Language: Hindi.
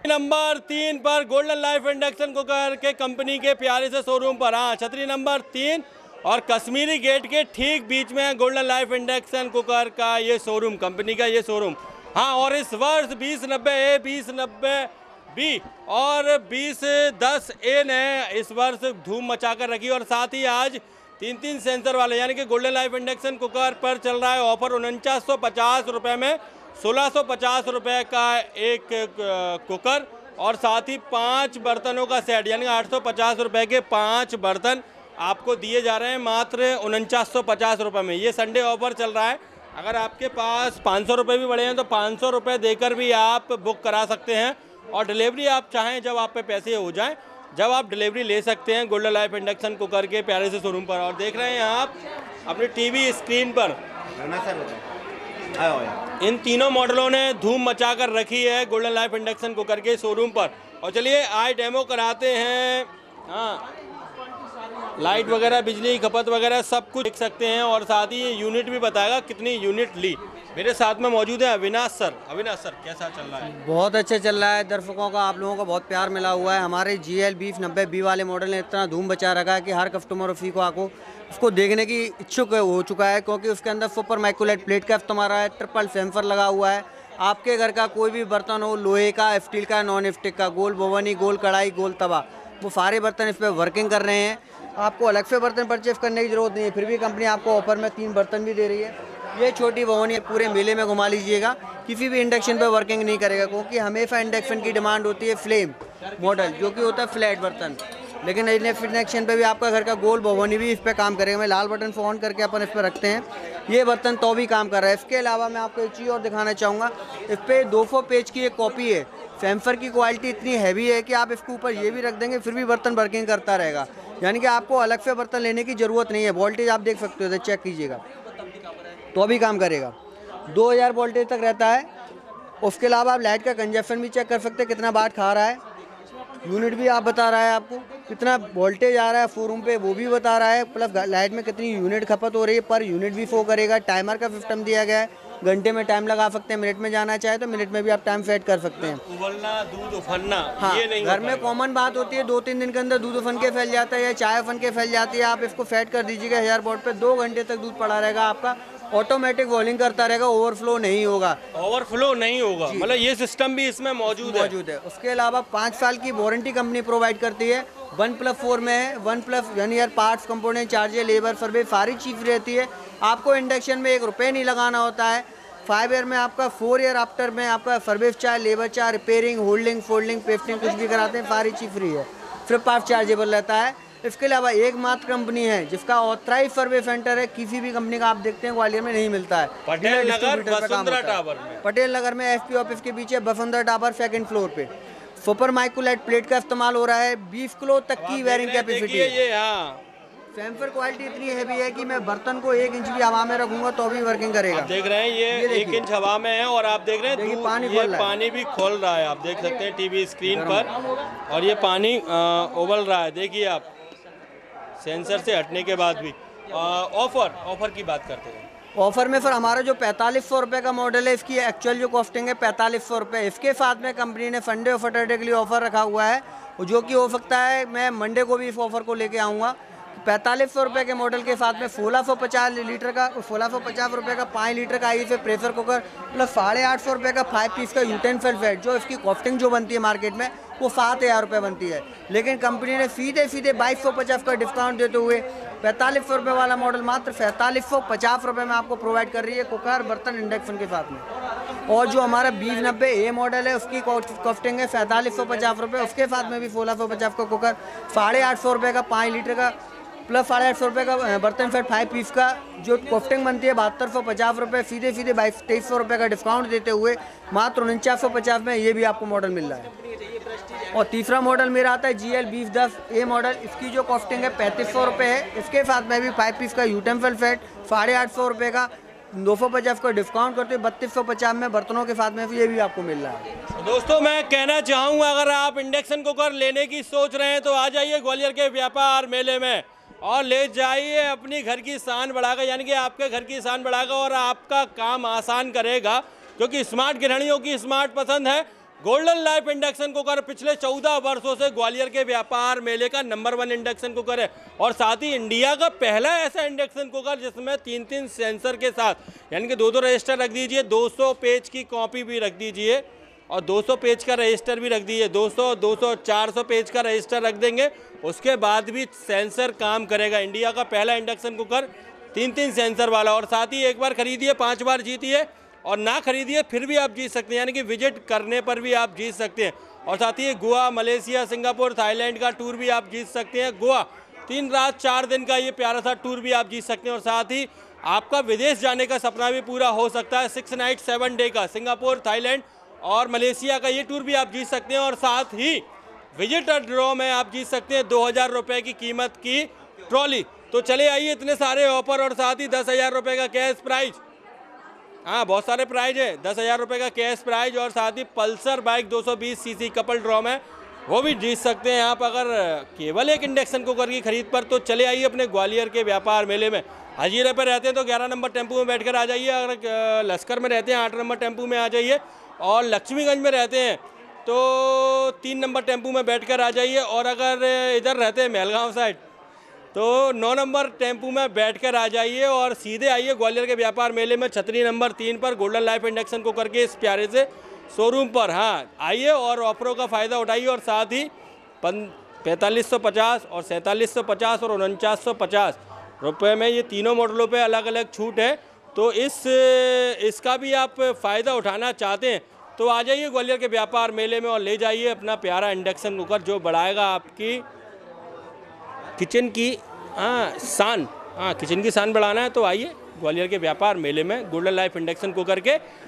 नंबर 3 पर गोल्डन लाइफ इंडक्शन कुकर के कंपनी के प्यारे से शोरूम पर। हाँ, छतरी नंबर 3 और कश्मीरी गेट के ठीक बीच में है गोल्डन लाइफ इंडक्शन कुकर का ये शोरूम, कंपनी का ये शोरूम। हाँ, और इस वर्ष 2090A, 2090B और 2010A ने इस वर्ष धूम मचाकर रखी। और साथ ही आज 3 सेंसर वाले यानी कि गोल्डन लाइफ इंडक्शन कुकर पर चल रहा है ऑफर 4950 रुपये में 1650 रुपये का एक कुकर और साथ ही 5 बर्तनों का सेट यानी 850 रुपये के 5 बर्तन आपको दिए जा रहे हैं मात्र 4950 रुपये में। ये संडे ऑफर चल रहा है। अगर आपके पास 500 रुपये भी बढ़े हैं तो 500 रुपये देकर भी आप बुक करा सकते हैं और डिलीवरी आप चाहें जब आप पे पैसे हो जाएं जब आप डिलीवरी ले सकते हैं गोल्डन लाइफ इंडक्शन कुकर के प्यारे से शोरूम पर। और देख रहे हैं आप अपनी टीवी स्क्रीन पर इन तीनों मॉडलों ने धूम मचा कर रखी है गोल्डन लाइफ इंडक्शन कुकर के शोरूम पर। और चलिए आज डेमो कराते हैं। हाँ, लाइट वगैरह, बिजली की खपत वगैरह सब कुछ देख सकते हैं और साथ ही ये यूनिट भी बताएगा कितनी यूनिट ली। मेरे साथ में मौजूद है अविनाश सर। अविनाश सर, कैसा चल रहा है? बहुत अच्छा चल रहा है। दर्शकों का, आप लोगों का बहुत प्यार मिला हुआ है। हमारे GL 2090B वाले मॉडल ने इतना धूम बचा रखा है कि हर कस्टमर फी को आपको उसको देखने की इच्छुक हो चुका है, क्योंकि उसके अंदर सुपर माइक्रोलाइट प्लेट का इस्तेमाल है, ट्रिपल सेंसर लगा हुआ है। आपके घर का कोई भी बर्तन हो, लोहे का, स्टील का, नॉन स्टिक का, गोल भगोनी, गोल कढ़ाई, गोल तवा, वो सारे बर्तन इस पर वर्किंग कर रहे हैं। आपको अलग से बर्तन परचेज करने की जरूरत नहीं है। फिर भी कंपनी आपको ऑफर में 3 बर्तन भी दे रही है। ये छोटी भगोनी पूरे मेले में घुमा लीजिएगा, किसी भी इंडक्शन पे वर्किंग नहीं करेगा, क्योंकि हमेशा इंडक्शन की डिमांड होती है फ्लेम मॉडल, जो कि होता है फ्लैट बर्तन। लेकिन इंडक्शन पे भी आपका घर का गोल भगोनी भी इस पर काम करेगा। मैं लाल बटन को ऑन करके अपन इस पर रखते हैं, ये बर्तन तो भी काम कर रहा है। इसके अलावा मैं आपको एक चीज़ और दिखाना चाहूँगा। इस पर 200 पेज की एक कॉपी है। सेंसर की क्वालिटी इतनी हैवी है कि आप इसके ऊपर ये भी रख देंगे फिर भी बर्तन वर्किंग करता रहेगा, यानी कि आपको अलग से बर्तन लेने की ज़रूरत नहीं है। वोल्टेज आप देख सकते हो, चेक कीजिएगा, तो भी काम करेगा। 2000 वोल्टेज तक रहता है। उसके अलावा आप लाइट का कंजप्शन भी चेक कर सकते हैं, कितना वाट खा रहा है। यूनिट भी आप बता रहा है आपको कितना वोल्टेज आ रहा है शोरूम पे, वो भी बता रहा है। प्लस लाइट में कितनी यूनिट खपत हो रही है पर यूनिट भी शो करेगा। टाइमर का सिस्टम दिया गया है, घंटे में टाइम लगा सकते हैं, मिनट में जाना चाहे तो मिनट में भी आप टाइम सेट कर सकते हैं। उबलना, दूध उफनना, हाँ, ये नहीं घर में कॉमन बात होती है, 2-3 दिन के अंदर दूध उफन के फैल जाता है या चाय उफन के फैल जाती है। आप इसको सेट कर दीजिएगा 1000 वोल्ट पे, 2 घंटे तक दूध पड़ा रहेगा आपका, ऑटोमेटिक बॉइलिंग करता रहेगा, ओवरफ्लो नहीं होगा। ओवरफ्लो नहीं होगा, मतलब ये सिस्टम भी इसमें मौजूद है। उसके अलावा 5 साल की वारंटी कंपनी प्रोवाइड करती है। 1+4 में है। 1+ यानी यार parts, component, charges, labour, service सारी चीज़ रहती है। आपको इंडक्शन में 1 रुपये नहीं लगाना होता है। 5 ईयर में आपका, 4 ईयर आफ्टर में आपका service charge, labour charge, repairing, holding, folding, pasting कुछ भी कराते हैं, सारी चीज़ फ्री है, फ्री पार्ट चार्जेबल रहता है। इसके अलावा एकमात्र कंपनी है जिसका ऑथराइज सर्विस सेंटर है, किसी भी कंपनी का आप देखते हैं ग्वालियर में नहीं मिलता है। पटेल नगर वसुंधरा टावर में, पटेल नगर में SP ऑफिस के पीछे वसुंधरा टावर 2nd फ्लोर पे सुपर माइक्रोलाइट प्लेट का इस्तेमाल हो रहा है। 20 किलो तक की वेयरिंग कैपेसिटी है। सेंसर क्वालिटी इतनी हैवी है कि मैं बर्तन को 1 इंच भी हवा में रखूंगा तो भी वर्किंग करेगा। आप देख रहे हैं ये 1 इंच हवा में है और आप देख रहे हैं पानी भी खोल रहा है। आप देख सकते हैं टीवी स्क्रीन पर, और ये पानी उबल रहा है। देखिए आप, सेंसर से हटने के बाद भी। ऑफर की बात करते हैं। ऑफर में सर हमारा जो 4500 रुपये का मॉडल है, इसकी एक्चुअल जो कॉस्टिंग है 4500 रुपये। इसके साथ में कंपनी ने संडे और सैटरडे के लिए ऑफर रखा हुआ है, जो कि हो सकता है मैं मंडे को भी इस ऑफर को लेके आऊँगा। 4500 रुपये के मॉडल के साथ में 1650 लीटर का, 1650 रुपये का 5 लीटर का IC प्रेशर कुकर, प्लस 850 रुपये का 5 पीस का यूटेंसिल सेट, जो इसकी कॉस्टिंग जो बनती है मार्केट में वो 7000 रुपये बनती है। लेकिन कंपनी ने सीधे 2250 का डिस्काउंट देते हुए 4500 रुपये वाला मॉडल मात्र 4550 रुपये में आपको प्रोवाइड कर रही है, कुकर, बर्तन, इंडक्शन के साथ में। और जो हमारा 2090A मॉडल है उसकी कॉस्टिंग है 4550 रुपये। उसके साथ में भी 1650 का कुकर, 850 रुपये का 5 लीटर का, प्लस 850 रुपये का बर्तन सेट 5 पीस का, जो कॉस्टिंग बनती है 7250 रुपये। सीधे 2300 रुपये का डिस्काउंट देते हुए मात्र 4950 में ये भी आपको मॉडल मिल रहा है। और तीसरा मॉडल मेरा आता है GL 2010A मॉडल। इसकी जो कॉस्टिंग है 3500 रुपये है। इसके साथ में भी 5 पीस का यूटेंसिल सेट 850 रुपये का, 250 का डिस्काउंट करते हुए 3250 में बर्तनों के साथ में ये भी आपको मिल रहा है। दोस्तों मैं कहना चाहूँगा, अगर आप इंडक्शन कुकर लेने की सोच रहे हैं तो आ जाइए ग्वालियर के व्यापार मेले में और ले जाइए अपनी घर की शान बढ़ाकर, यानी कि आपके घर की शान बढ़ाकर और आपका काम आसान करेगा, क्योंकि स्मार्ट गृहिणियों की स्मार्ट पसंद है। गोल्डन लाइफ इंडक्शन कुकर पिछले 14 वर्षों से ग्वालियर के व्यापार मेले का नंबर 1 इंडक्शन कुकर है और साथ ही इंडिया का पहला ऐसा इंडक्शन कुकर जिसमें 3 सेंसर के साथ, यानी कि 2 रजिस्टर रख दीजिए, 200 पेज की कॉपी भी रख दीजिए और 200 पेज का रजिस्टर भी रख दीजिए। 200, 400 पेज का रजिस्टर रख देंगे, उसके बाद भी सेंसर काम करेगा। इंडिया का पहला इंडक्शन कुकर 3 सेंसर वाला। और साथ ही एक बार खरीदिए 5 बार जीतिए और ना खरीदिए फिर भी आप जीत सकते हैं, यानी कि विजिट करने पर भी आप जीत सकते हैं। और साथ ही गोवा, मलेशिया, सिंगापुर, थाईलैंड का टूर भी आप जीत सकते हैं। गोवा 3 रात 4 दिन का ये प्यारा सा टूर भी आप जीत सकते हैं। और साथ ही आपका विदेश जाने का सपना भी पूरा हो सकता है। 6 नाइट 7 डे का सिंगापुर, थाईलैंड और मलेशिया का ये टूर भी आप जीत सकते हैं। और साथ ही विजिटर ड्रॉ में आप जीत सकते हैं 2000 रुपये की कीमत की ट्रॉली। तो चले आइए, इतने सारे ऑफर और साथ ही 10,000 रुपये का कैश प्राइज। हाँ, बहुत सारे प्राइज है। 10,000 रुपये का कैश प्राइज और साथ ही Pulsar bike 220 CC couple draw में वो भी जीत सकते हैं आप अगर केवल एक इंडक्शन कुकर की खरीद पर। तो चले आइए अपने ग्वालियर के व्यापार मेले में। हजीरे पर रहते हैं तो 11 नंबर टेम्पू में बैठकर आ जाइए। अगर लश्कर में रहते हैं 8 नंबर टेम्पू में आ जाइए। और लक्ष्मीगंज में रहते हैं तो 3 नंबर टेम्पू में बैठकर आ जाइए। और अगर इधर रहते हैं महलगांव साइड तो 9 नंबर टेम्पू में बैठकर आ जाइए और सीधे आइए ग्वालियर के व्यापार मेले में छतरी नंबर 3 पर गोल्डन लाइफ इंडक्शन कुकर के इस प्यारे से शोरूम पर। हाँ, आइए और ऑफरों का फ़ायदा उठाइए। और साथ ही 4550 और 4750 और 4950 रुपये में ये तीनों मॉडलों पे अलग अलग छूट है। तो इसका भी आप फ़ायदा उठाना चाहते हैं तो आ जाइए ग्वालियर के व्यापार मेले में और ले जाइए अपना प्यारा इंडक्शन कुकर जो बढ़ाएगा आपकी किचन की शान। हाँ, किचन की शान बढ़ाना है तो आइए ग्वालियर के व्यापार मेले में गोल्डन लाइफ इंडक्शन कुकर के